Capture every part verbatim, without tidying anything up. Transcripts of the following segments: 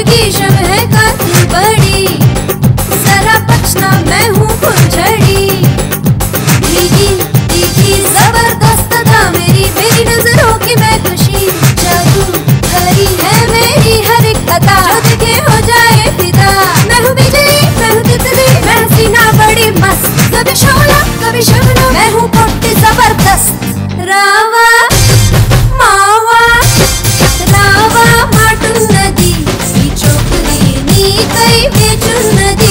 की शब है कातिल बड़ी, जरा बचना मैं हूँ फुलझड़ी। भीगी तीखी जबरदस्त था मेरी मेरी नजरों की मैं खुशी, जादू भरी है मेरी हर एक अदा, जो देखे हो जाए फिदा। मैं हूँ बिजली मैं हूँ तितली, मैं हसीना बड़ी मस्त, कभी शोला कभी शबनम, मैं हूँ पोटी जबरदस्त। रावा मावा रावा माटुन नदी, ఈ చోకుని నీకై వేచున్నది।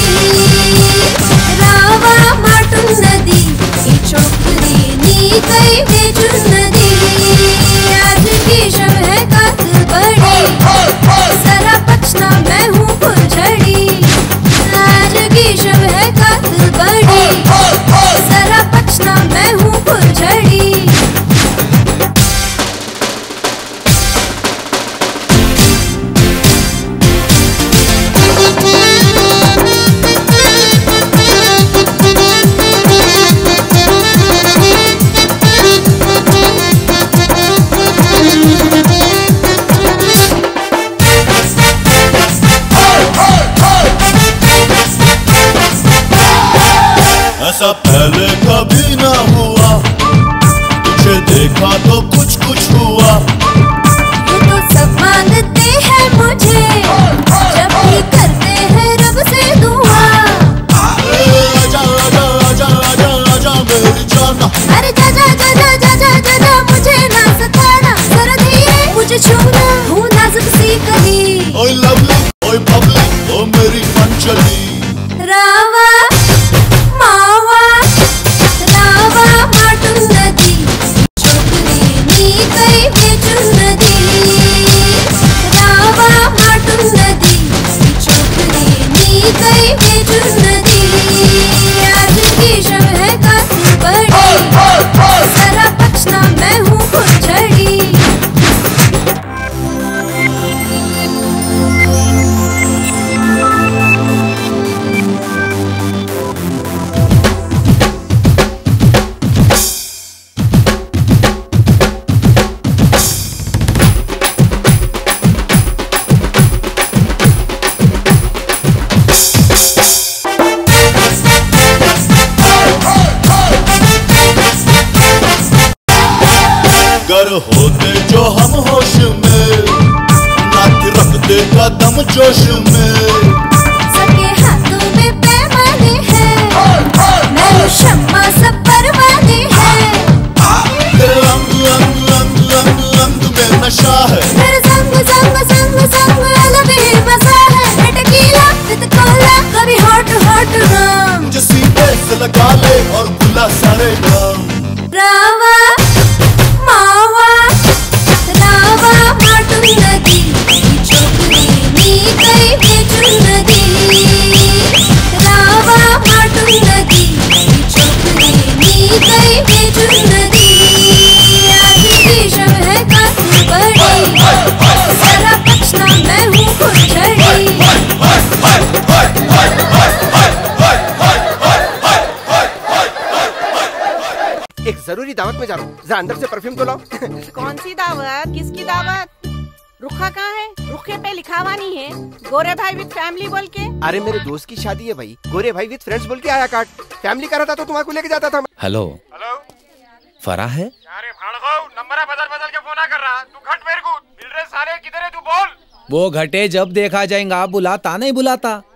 రావా మాటున్ నది, ఈ చోకుని నీకై వేచున్నది। आज की शब है कातिल बड़ी, जरा बचना मैं हूँ फुलझड़ी। आज की शब है कातिल बड़ी, जरा बचना मैं हूँ फुलझड़ी। ऐसा पहले कभी ना हुआ, तुझे देखा तो कुछ कुछ हुआ। ये तो सब मानते हैं मुझे, जब भी करते हैं रब से दुआ। आजा आजा आजा आजा आजा मेरी जाना, अरे जा जा जा जा जा जा जा जा मुझे ना सताना, जरा धीरे मुझे छूना, हूँ नाजुक सी कली। ओए लवली ओए बबली ओ मेरी अंजलि। रावा मावा रावा माटुन नदी, चोकुनी నీకై వేచున్నది। రావా మాటున్ నది, ఈ చోకుని నీకై వేచున్నది। आज की शब है कातिल बड़ी, जरा बचना मैं हूँ फुलझड़ी। गर होते जो हम होश में, नाक रखते कदम जोश में। सबके हाथों में पैमाने हैं, मैं हूँ शम्मा सब परवाने हैं। तेरे अंग अंग अंग अंग अंग में नशा है, मेरे संग संग संग संग अलग ही मजा है। मैं टकीला विद कोला, कभी हॉट हॉट रम। मुझे सीधे से लगा ले और बुला सारे काम। रावा मावा रावा माटुन नदी, ఈ చోకుని నీకై వేచున్నది। రావా మాటున్ నది, ఈ చోకుని నీకై వేచున్నది। आज की शब है कातिल बड़ी, जरा बचना मैं हूँ फुलझड़ी। एक जरूरी दावत में जा रहा हूँ, जरा अंदर से परफ्यूम तो लाओ। कौन सी दावत, किसकी दावत? रुखा कहाँ है? रुखे पे लिखा हुआ नहीं है, गोरे भाई विद फैमिली बोल के। अरे मेरे दोस्त की शादी है भाई, गोरे भाई विद फ्रेंड्स बोल के आया कार्ड। फैमिली का रहता तो तुम्हारे को लेके जाता था। हेलो हेलो फरा है? अरे भाड़ो नंबर बदल बदल के फोन कर रहा, तू घट मेरे को मिल रहे सारे, किधर है तू बोल। वो घटे जब देखा जाएगा, बुलाता नहीं बुलाता।